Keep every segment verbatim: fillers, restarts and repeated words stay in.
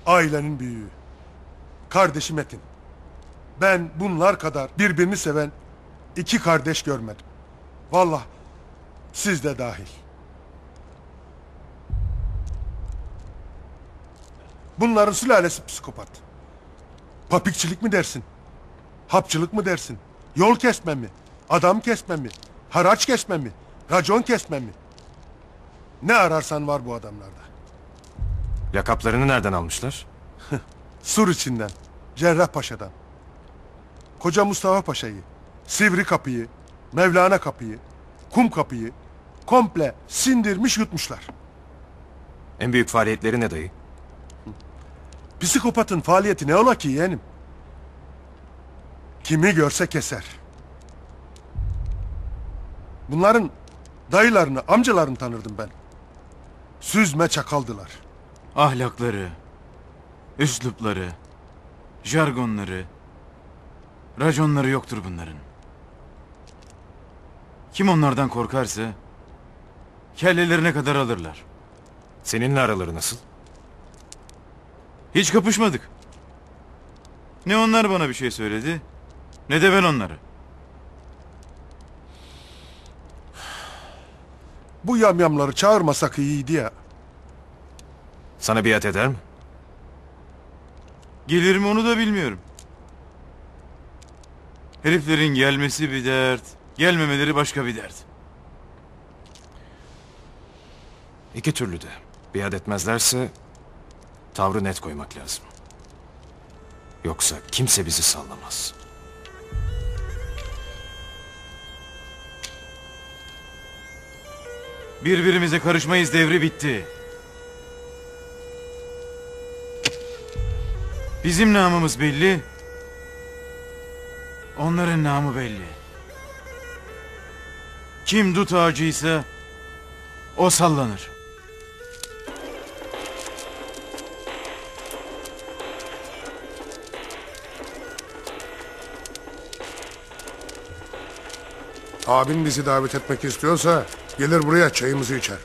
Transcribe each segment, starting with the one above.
Ailenin büyüğü. Kardeşi Metin. Ben bunlar kadar birbirini seven iki kardeş görmedim. Vallahi siz de dahil. Bunların sülalesi psikopat. Papikçilik mi dersin? Hapçılık mı dersin? Yol kesme mi? Adam kesme mi? Haraç kesme mi? Racon kesme mi? Ne ararsan var bu adamlarda. Lakaplarını nereden almışlar? Sur içinden, Cerrahpaşa'dan. Koca Mustafa Paşa'yı, Sivri Kapı'yı, Mevlana Kapı'yı, Kum Kapı'yı komple sindirmiş yutmuşlar. En büyük faaliyetleri ne dayı? Psikopatın faaliyeti ne ola ki yeğenim? Kimi görse keser. Bunların dayılarını, amcalarını tanırdım ben. Süzme çakaldılar. Ahlakları, üslupları, jargonları, raconları yoktur bunların. Kim onlardan korkarsa kellelerine kadar alırlar. Seninle araları nasıl? Hiç kapışmadık. Ne onlar bana bir şey söyledi, ne de ben onlara. Bu yamyamları çağırmasak iyiydi ya. Sana biat eder mi? Gelir mi onu da bilmiyorum. Heriflerin gelmesi bir dert, gelmemeleri başka bir dert. İki türlü de. Biat etmezlerse tavrı net koymak lazım. Yoksa kimse bizi sallamaz. Birbirimize karışmayız devri bitti. Bizim namımız belli. Onların namı belli. Kim dut ağacıysa o sallanır. Abin bizi davet etmek istiyorsa gelir buraya çayımızı içer.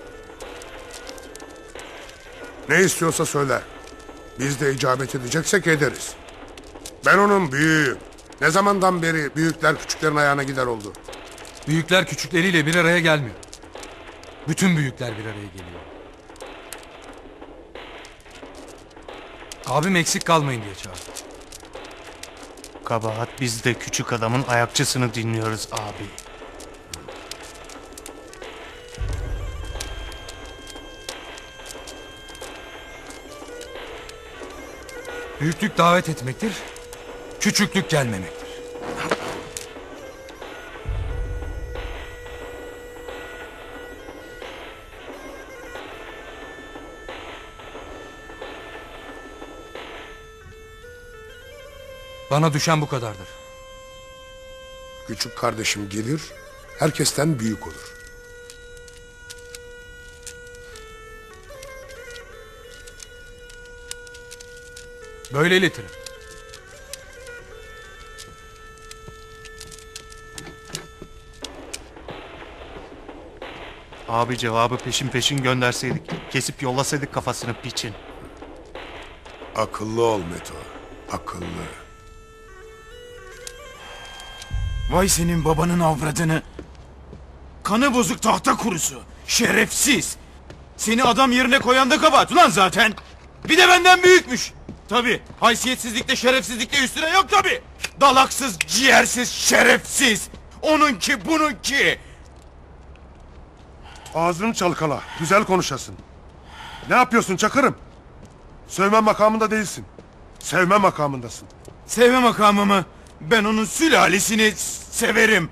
Ne istiyorsa söyle. Biz de icabet edeceksek ederiz. Ben onun büyüğüyüm. Ne zamandan beri büyükler küçüklerin ayağına gider oldu. Büyükler küçükleriyle bir araya gelmiyor. Bütün büyükler bir araya geliyor. Abim eksik kalmayın diye çağırdı. Kabahat, biz de küçük adamın ayakçısını dinliyoruz abi. Büyüklük davet etmektir, küçüklük gelmemektir. Bana düşen bu kadardır. Küçük kardeşim gelir, herkesten büyük olur. Böyle iletirim. Abi cevabı peşin peşin gönderseydik, kesip yollasaydık kafasını piçin. Akıllı ol Meto, akıllı. Vay senin babanın avradını. Kanı bozuk tahta kurusu. Şerefsiz. Seni adam yerine koyan da kabahat ulan zaten. Bir de benden büyükmüş. Tabi haysiyetsizlikle şerefsizlikle üstüne yok tabi. Dalaksız, ciğersiz, şerefsiz. Onunki bununki. Ağzını çalkala, güzel konuşasın. Ne yapıyorsun Çakır'ım? Sövme makamında değilsin. Sevme makamındasın. Sevme makamımı. Ben onun sülalesini severim.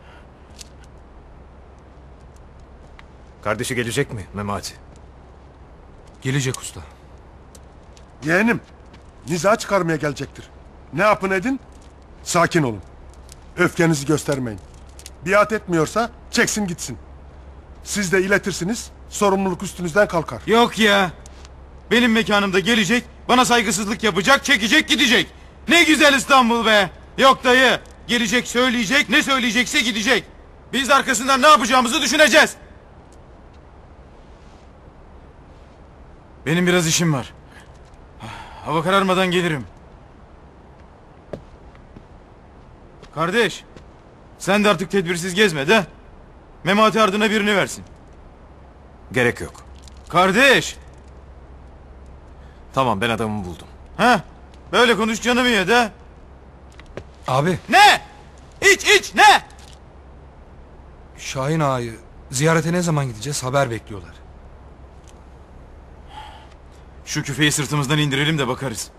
Kardeşi gelecek mi Memati? Gelecek usta. Yeğenim, niza çıkarmaya gelecektir. Ne yapın edin? Sakin olun. Öfkenizi göstermeyin. Biat etmiyorsa çeksin gitsin. Siz de iletirsiniz, sorumluluk üstünüzden kalkar. Yok ya. Benim mekanımda gelecek, bana saygısızlık yapacak, çekecek gidecek. Ne güzel İstanbul be. Yok dayı, gelecek söyleyecek, ne söyleyecekse gidecek. Biz de arkasından ne yapacağımızı düşüneceğiz. Benim biraz işim var. Ah, Hava kararmadan gelirim. Kardeş, sen de artık tedbirsiz gezme de. Memati ardına birini versin. Gerek yok. Kardeş! Tamam, ben adamımı buldum. Ha? Böyle konuş canımı ye de. Abi, Ne? İç iç ne? Şahin ağayı ziyarete ne zaman gideceğiz haber bekliyorlar. Şu küfeyi sırtımızdan indirelim de bakarız.